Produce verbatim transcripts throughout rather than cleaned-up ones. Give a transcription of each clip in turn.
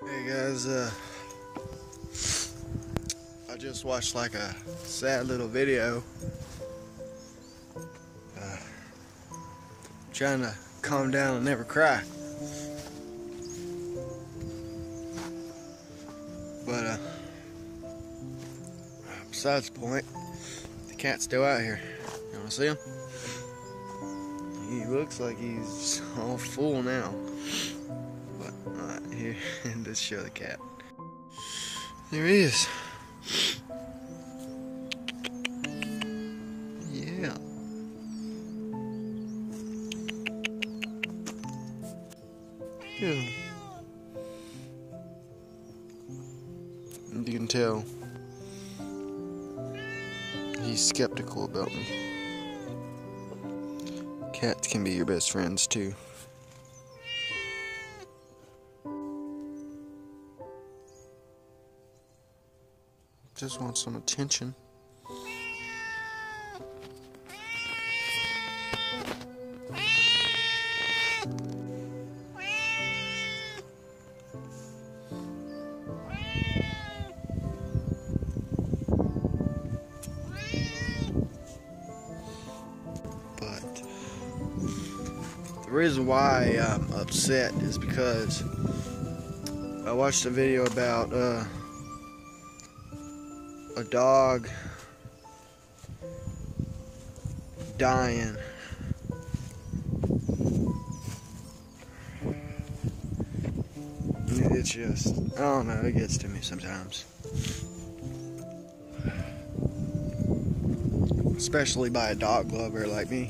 Hey guys, uh, I just watched like a sad little video. Uh, trying to calm down and never cry. But, uh, besides the point, the cat's still out here. You wanna see him? He looks like he's all full now. But, alright, here, let's show the cat. There he is. Yeah. Good. And you can tell he's skeptical about me. Cats can be your best friends too. Just want some attention. But the reason why I'm upset is because I watched a video about uh, a dog dying. It's just, I don't know, it gets to me sometimes. Especially by a dog lover like me.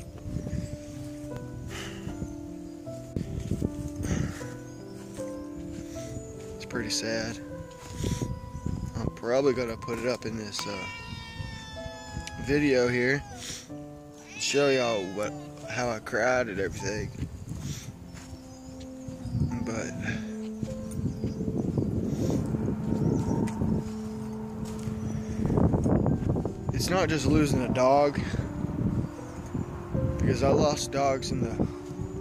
It's pretty sad. I'm probably gonna put it up in this uh, video here, show y'all what how I cried and everything. But it's not just losing a dog, because I lost dogs in the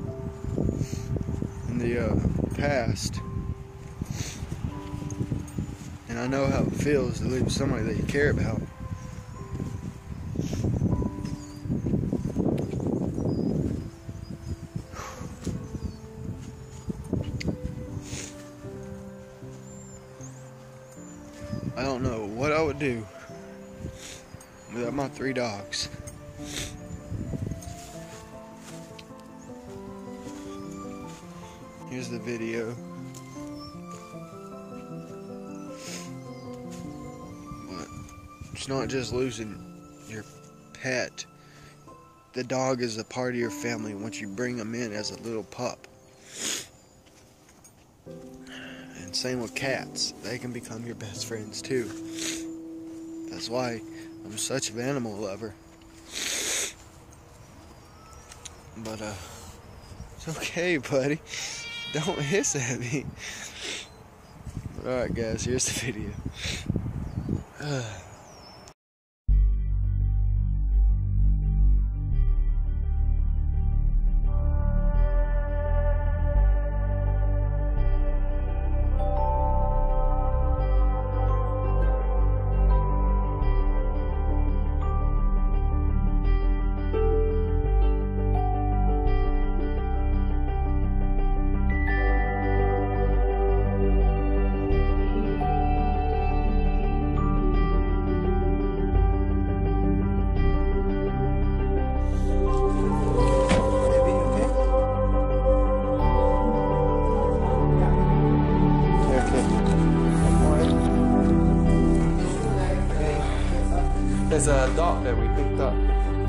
in the uh, past. And I know how it feels to lose somebody that you care about. I don't know what I would do without my three dogs. Here's the video. It's not just losing your pet. The dog is a part of your family once you bring them in as a little pup. And same with cats. They can become your best friends too. That's why I'm such an animal lover. But, uh, it's okay, buddy. Don't hiss at me. Alright, guys, here's the video. Uh. There's a dog that we picked up.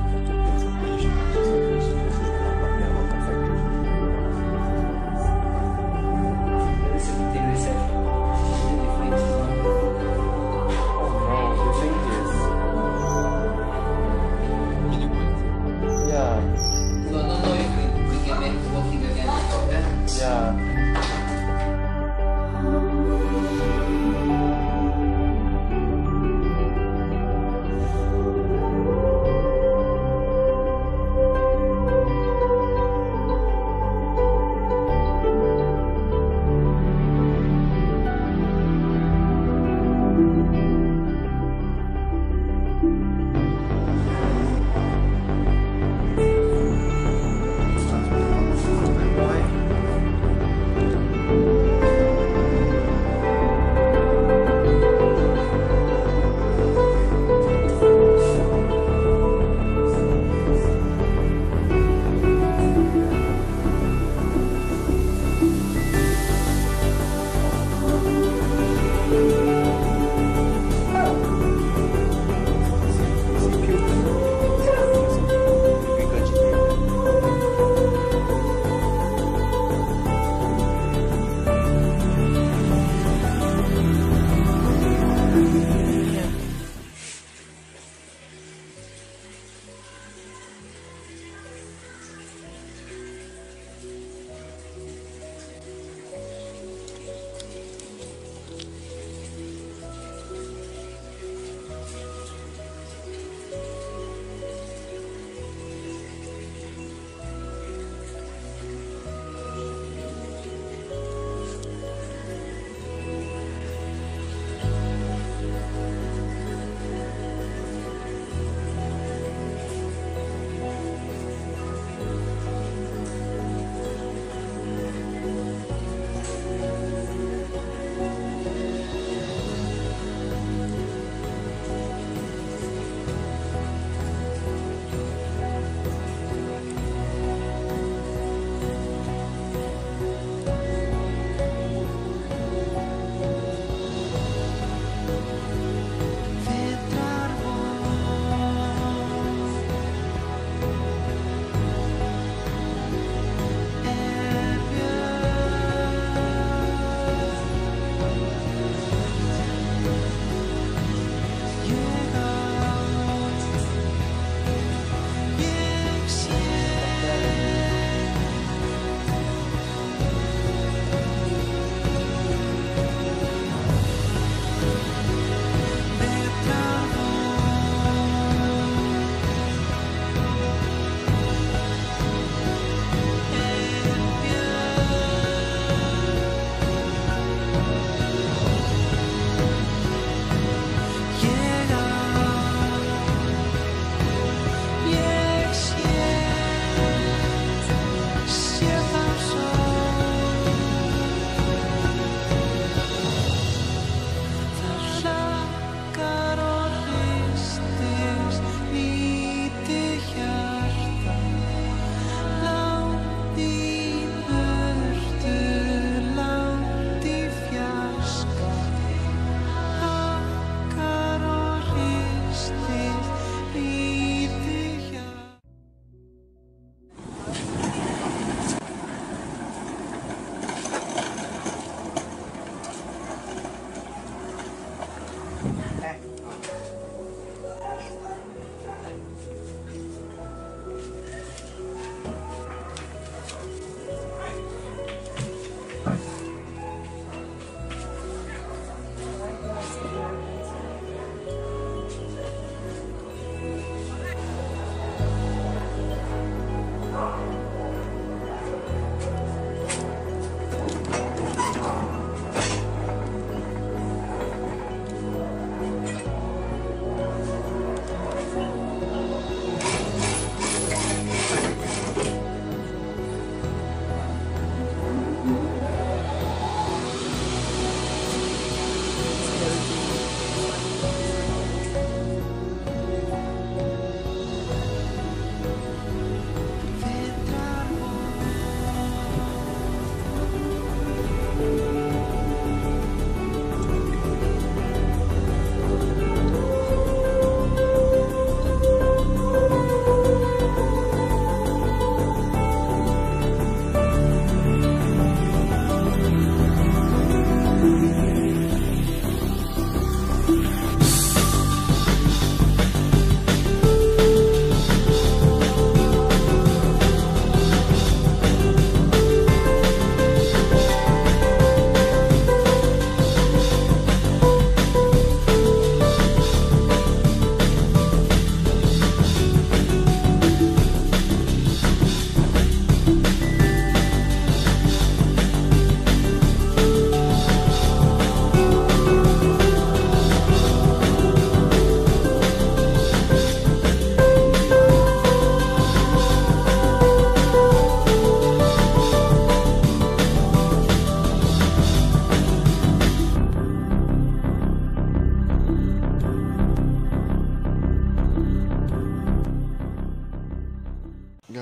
Yeah. So I don't know if we, we can make walking again like that. Yeah.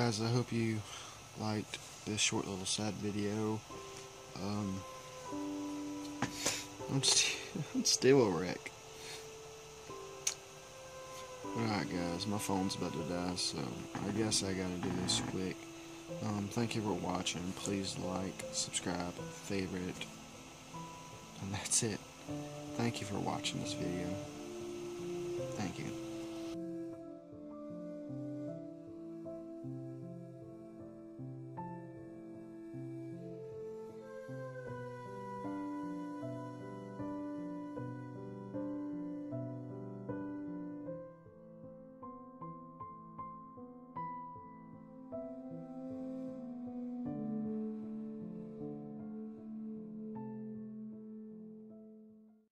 guys, I hope you liked this short little sad video. Um, I'm, st I'm still a wreck. Alright guys, my phone's about to die, so I guess I gotta do this quick. Um, thank you for watching. Please like, subscribe, favorite, and that's it. Thank you for watching this video. Thank you.